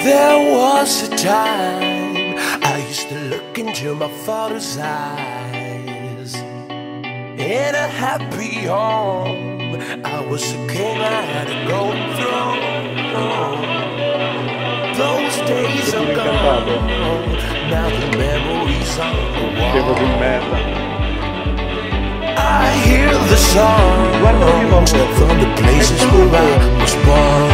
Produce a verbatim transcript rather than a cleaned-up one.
There was a time I used to look into my father's eyes. In a happy home, I was a king, I had a golden throne. Those days are gone, now the memories on the Scemo di merda. I hear the songs from the places where I was born.